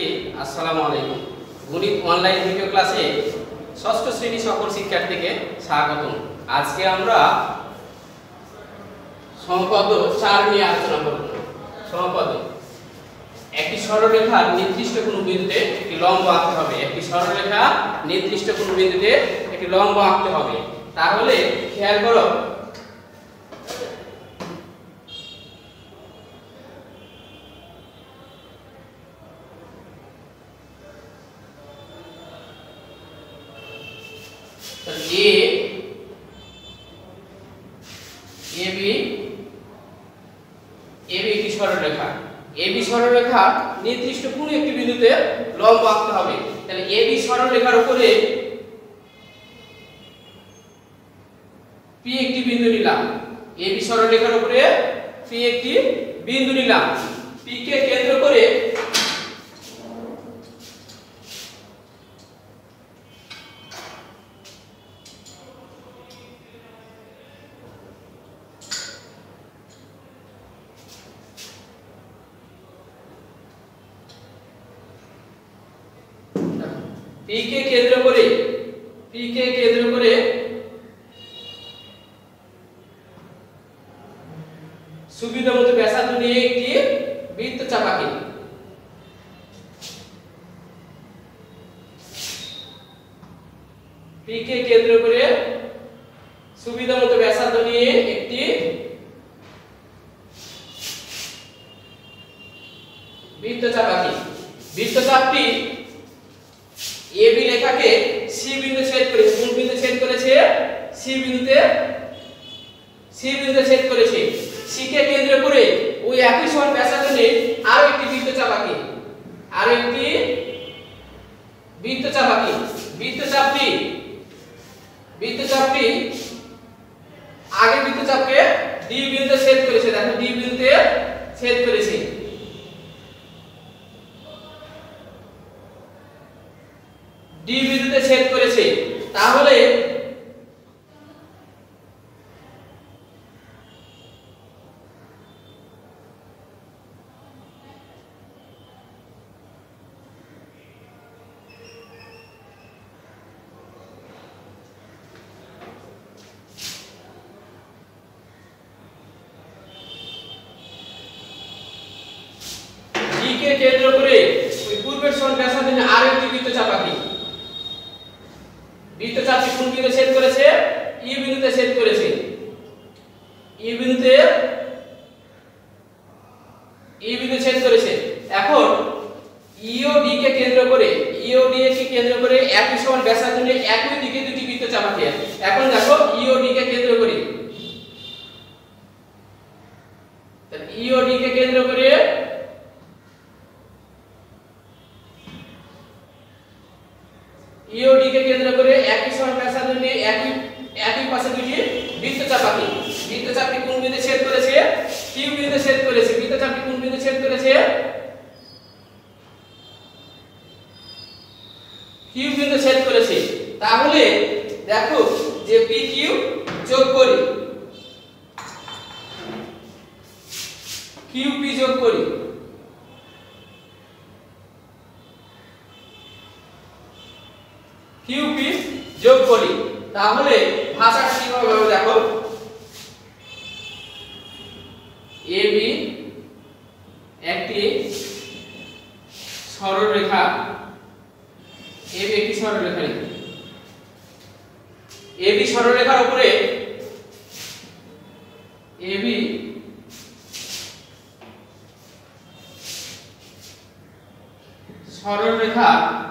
শিক্ষার্থী আসসালামু আলাইকুম। গণিত অনলাইন ভিডিও ক্লাসে ষষ্ঠ শ্রেণী সকল শিক্ষার্থীকে স্বাগতম। আজকে আমরা সমপদ 4 নিয়ে আলোচনা করব। সমপদ একটি সরলরেখার নির্দিষ্ট কোন বিন্দুতে একটি লম্ব আঁকতে হবে। একটি সরলরেখা নির্দিষ্ট কোন বিন্দুতে একটি লম্ব আঁকতে হবে। তাহলে খেয়াল করো, একটি সরলরেখা সরলরেখা নির্দিষ্ট কোন একটি বিন্দুতে লম্ব আঁকতে হবে। তাহলে এবি সরলরেখার উপরে পি একটি বিন্দু নিলাম। এবি সরলরেখার উপরে পি একটি বিন্দু নিলাম। পি কে কেন্দ্র করে P কে কেন্দ্র করে সুবিধামতো ব্যাসার্ধ নিয়ে একটি বৃত্তচাপ আঁকি। P কে কেন্দ্র করে সুবিধামতো ব্যাসার্ধ নিয়ে একটি বৃত্তচাপ আঁকি। বৃত্তচাপটি এবি রেখাকে সি বিন্দু ছেদ করেছে। কোন বিন্দু ছেদ করেছে? সি বিন্দুতে ছেদ করেছে। সি কে কেন্দ্র করে ওই একই সমান ব্যাসার্ধ নিয়ে আরো একটি বৃত্তচাপ আঁকি। বৃত্তচাপটি আগে বৃত্তচাপকে ডি বিন্দুতে ছেদ করেছে। দেখো ডি বিন্দুতে ছেদ করেছে। ডি বিন্দুতে ছেদ করেছে। তাহলে ডি কে কেন্দ্র করে ওই পূর্বের সমান ব্যাসার্ধ নিয়ে আরো একটি বৃত্তচাপ আঁকি। বৃত্তচাপটি কোন বিন্দুতে ছেদ করেছে? ই বিন্দুতে ছেদ করেছে। ই বিন্দুতে ছেদ করেছে। এখন ইও ডি কে কেন্দ্র করে একই সমান ব্যাসার্ধ নিয়ে একই দিকে দুটি বৃত্তচাপ আঁকি। এখন দেখো ইও ডি কে কেন্দ্র করে একই সমান ব্যাসার্ধ নিয়ে একই পাশে দুটি বৃত্তচাপ আঁকি। বৃত্তচাপটি কোন বিন্দুতে ছেদ করেছে? কিউ বিন্দুতে ছেদ করেছে। বৃত্তচাপটি কোন বিন্দুতে ছেদ করেছে? কিউ বিন্দুতে ছেদ করেছে। তাহলে দেখো যে পি কিউ যোগ করি, কিউ পি যোগ করি। কিউপি যোগ করি। তাহলে ভাষাটা কিভাবে হবে দেখো, এবি একটি সরলরেখা। এবি সরলরেখার উপরে এবি সরলরেখা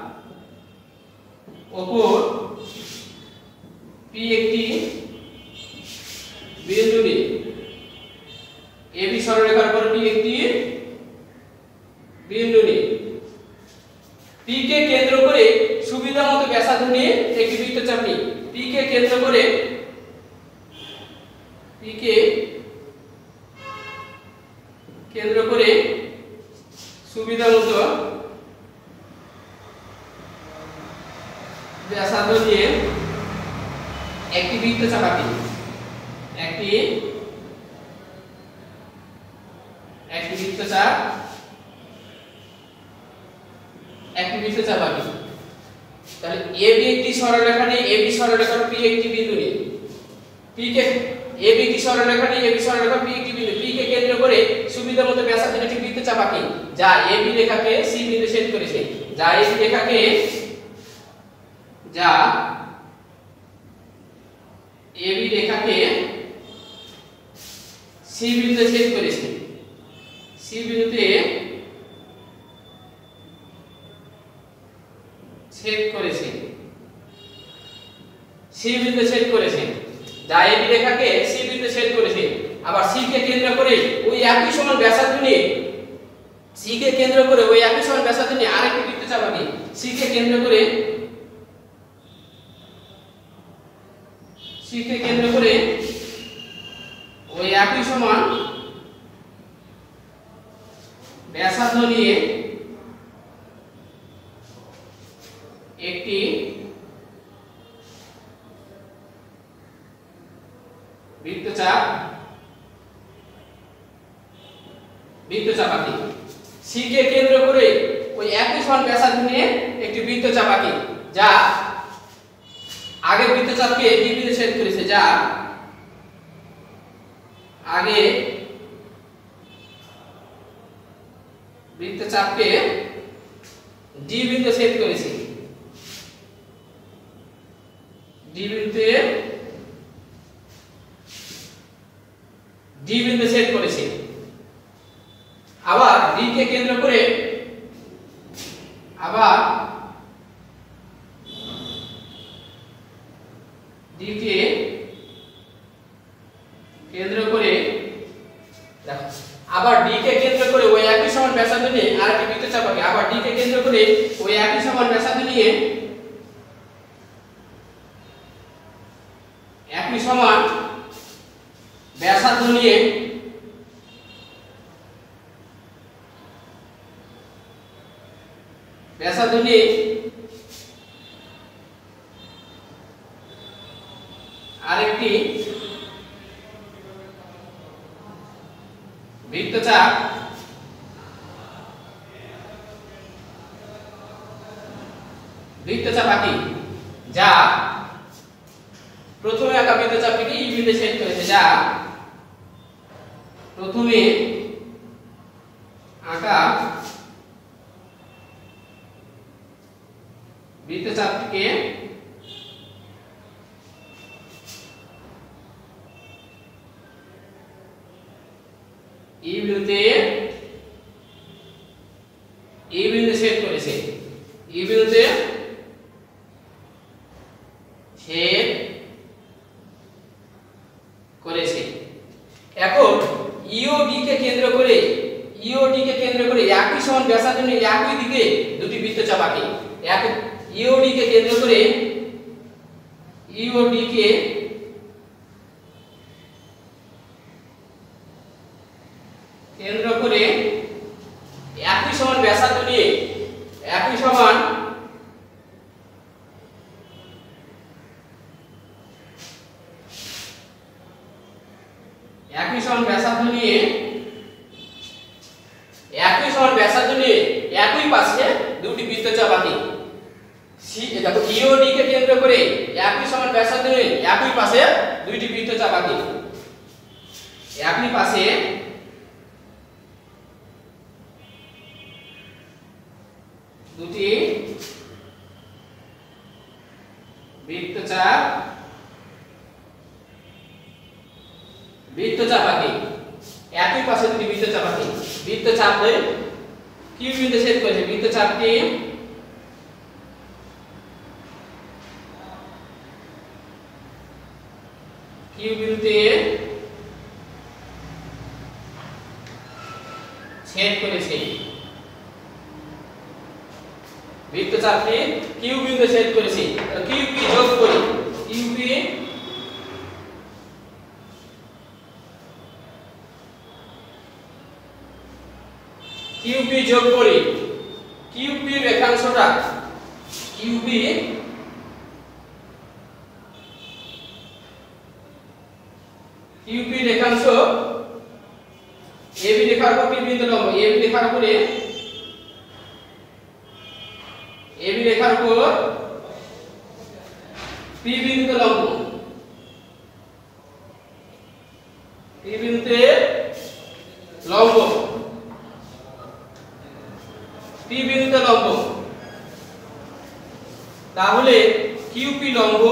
ওপর পি একটি বিন্দু নিয়ে এবি সরলরেখার উপর পি একটি বিন্দু নিয়ে পি কে কেন্দ্র করে সুবিধামতো ব্যাসার্ধ নিয়ে একটি বৃত্তচাপ নিই। পি কে কেন্দ্র করে সুবিধামতো ব্যাসার্ধ নিয়ে একটি বৃত্তচাপ আঁকি। একটি বৃত্তচাপ একটি বৃত্তচাপ আঁকি। তাহলে এবি একটি সরলরেখা নিয়ে এবি সরলরেখার পি একটি বিন্দু নিয়ে পি কে এবি একটি সরলরেখা নিয়ে এবি সরলরেখা পি একটি বিন্দু পি কে কেন্দ্র করে সুবিধামতো ব্যাসার্ধের একটি বৃত্তচাপ আঁকি যা এবি রেখাকে সি বিন্দু ছেদ করেছে। যা এবি রেখাকে সি বিন্দুতে ছেদ করেছে। সি বিন্দুতে ছেদ করেছে। সি বিন্দু ছেদ করেছে। যা এবি রেখাকে সি বিন্দু ছেদ করেছে। আবার সি কে কেন্দ্র করে ওই একই সমান ব্যাসার্ধ নিয়ে সি কে কেন্দ্র করে ওই একই সমান ব্যাসার্ধ নিয়ে আরেকটি বৃত্তচাপ আঁকি। সি কে কেন্দ্র করে ওই একই সমান ব্যাসার্ধ নিয়ে একটি বৃত্তচাপ আঁকি। সি কে কেন্দ্র করে ওই একই সমান ব্যাসার্ধ নিয়ে একটি বৃত্তচাপ আঁকি যা আগে বৃত্তচাপকে ডি বিন্দুতে ছেদ করেছে। যা আগে বৃত্তচাপকে ডি বিন্দুতে ছেদ করেছে। ডি বিন্দুতে ছেদ করেছে। আবার ডি কে কেন্দ্র করে আবার ডি কে কেন্দ্র করে ওই একই সমান ব্যাসার্ধ নিয়ে আরেকটি বৃত্তচাপ আঁকি। আবার ডি কে কেন্দ্র করে ওই একই সমান ব্যাসার্ধ নিয়ে আরেকটি বৃত্তচাপ আঁকি যা প্রথমে আঁকা বৃত্তচাপটিকে ই বিন্দুতে ছেদ করেছে। যা প্রথমে আঁকা বৃত্তচাপটিকে ই বিন্দুতে ছেদ করেছে। ই বিন্দুতে ছেদ করেছে। এখন ইও ডি কে কেন্দ্র করে একই সমান ব্যাসার্ধ নিয়ে একই দিকে দুটি বৃত্তচাপ আঁকি। ইও ডি কে কেন্দ্র করে একই সমান ব্যাসার্ধ নিয়ে একই সমান ব্যাসার্ধ নিয়ে একই পাশে দুটি বৃত্তচাপ আঁকি। দেখো ইও ডি কে কেন্দ্র করে একই সমান ব্যাসার্ধ নিয়ে একই পাশে দুইটি বৃত্তচাপ আঁকি। একই পাশে দুটি বৃত্তচাপ আঁকি। একই পাশে দুটি বৃত্তচাপ আঁকি। বৃত্তচাপে কিউ বিন্দুতে ছেদ করেছে। বৃত্তচাপটি কিউ বিন্দুতে ছেদ করেছে। বৃত্তচাপটি কিউ বিন্দুতে ছেদ করেছে। কিউ পি যোগ করি। কিউপি যোগ করি। কিউপি রেখাংশটা কিউপি রেখাংশ এবি রেখার উপর পি বিন্দু লম্ব। এবি রেখার উপরে এবি রেখার উপর পি বিন্দুতে লম্ব, পি বিন্দুতে লম্ব, পি বিন্দুতে লম্ব। তাহলে কিউপি লম্ব,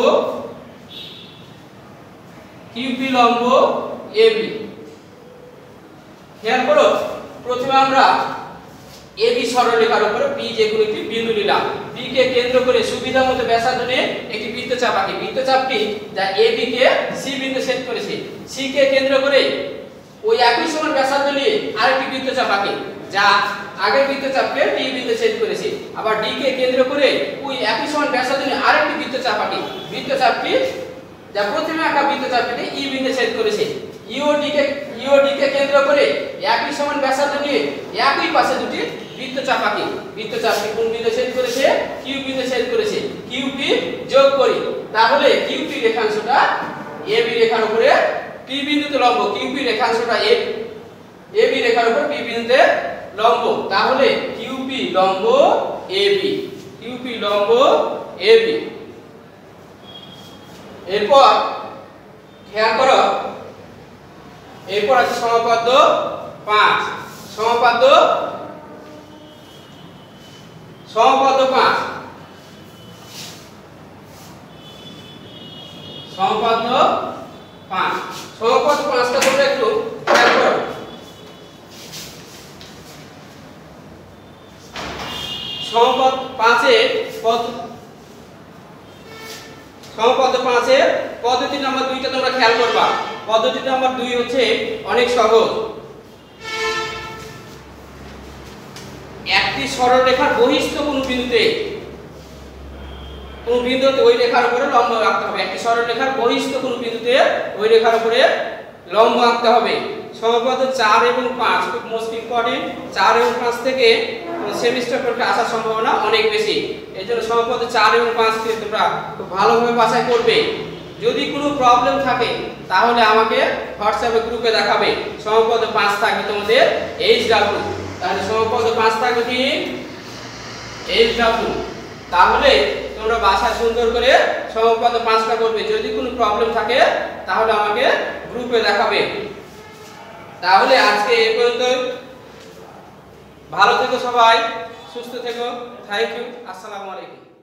কিউপি লম্ব এবি। খেয়াল করো, প্রথমে আমরা এবি সরলরেখার উপর পি যে কোনো একটি বিন্দু নিলাম। পি কে কেন্দ্র করে সুবিধা মতো ব্যাসার্ধ নিয়ে একটি বৃত্তচাপ আঁকি। বৃত্তচাপটি যা এবি কে সি বিন্দু ছেদ করেছে, সি কে কেন্দ্র করে ওই একই সমান ব্যাসার্ধ নিয়ে আরেকটি বৃত্তচাপ আঁকি যা আগের বৃত্তচাপকে ডি বিন্দু ছেদ করেছে। আবার ডি কে কেন্দ্র করে ওই একই সমান ব্যাসার্ধ নিয়ে আরেকটি বৃত্তচাপ আঁকি। বৃত্তচাপটি যা প্রথমে আঁকা বৃত্তচাপটিকে ই বিন্দু ছেদ করেছে। ইওডি কে কেন্দ্র করে একই সমান ব্যাসার্ধ নিয়ে একই পাশে দুটি বৃত্তচাপ আঁকি। বৃত্তচাপটি কোন বিন্দু ছেদ করেছে? কিউ বিন্দু ছেদ করেছে। কিউপি যোগ করি, তাহলে কিউপি রেখাংশটা এবি রেখার উপরে পি বিন্দুতে লম্ব। কিউপি রেখাংশটা এবি রেখার উপর পি বিন্দুতে লম্ব, তাহলে কিউপি লম্ব এবি, কিউপি লম্ব এবি। এরপর খেয়াল করো, এরপর আছে সমপাদ্য 5। সমপাদ্য 5, সমপাদ্য 5, সমপাদ্য 5টা তোমরা একটু খেয়াল করো। সমপাদ্য 5-এর পদ্ধতি নাম্বার 2টা তোমরা খেয়াল করবা। পদ্ধতি নাম্বার 2 হচ্ছে অনেক সহজ। একটি সরলরেখার বহিস্থ কোন বিন্দুতে ওই রেখার উপরে লম্ব আঁকতে হবে। একটি সরলরেখার বহিস্থ কোন বিন্দুতে ওই রেখার উপরে লম্ব আঁকতে হবে। সমপাদ্য 4 এবং 5 খুব মোস্ট ইম্পর্টেন্ট। 4 এবং 5 থেকে সেমিস্টার পরীক্ষা আসার সম্ভাবনা অনেক বেশি। এজন্য সমপাদ্য 4 এবং 5 কে তোমরা খুব ভালোভাবে বাছাই করবে। যদি কোনো প্রবলেম থাকে তাহলে আমাকে হোয়াটসঅ্যাপে গ্রুপে দেখাবে। সমপাদ্য 5 থাকবে তোমাদের HW, তাহলে সমপাদ্য 5 থাকবে কি HW। তাহলে তোমরা বাসায় সুন্দর করে সমপাদ্য 5টা করবে। যদি কোনো প্রবলেম থাকে তাহলে আমাকে গ্রুপে দেখাবে। তাহলে আজকে এই পর্যন্ত। ভালো থেকো সবাই, সুস্থ থেকো। Thank you. আসসালামু আলাইকুম।